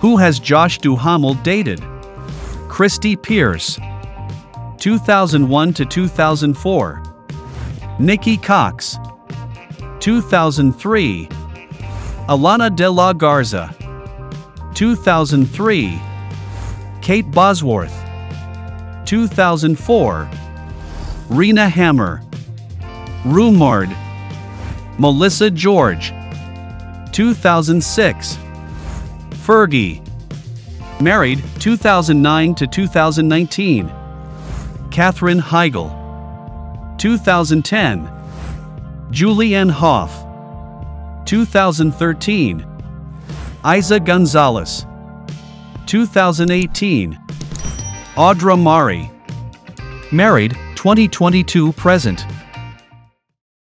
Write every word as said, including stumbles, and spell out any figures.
Who has Josh Duhamel dated? Christy Pierce, two thousand one to two thousand four. Nikki Cox, two thousand three. Alana de la Garza, two thousand three. Kate Bosworth, two thousand four. Rena Hammer, Rumored. Melissa George, two thousand six. Fergie, married, two thousand nine to two thousand nineteen. Katherine Heigl, two thousand ten. Julianne Hough, two thousand thirteen. Isa Gonzalez, two thousand eighteen. Audra Mari, married, twenty twenty-two present.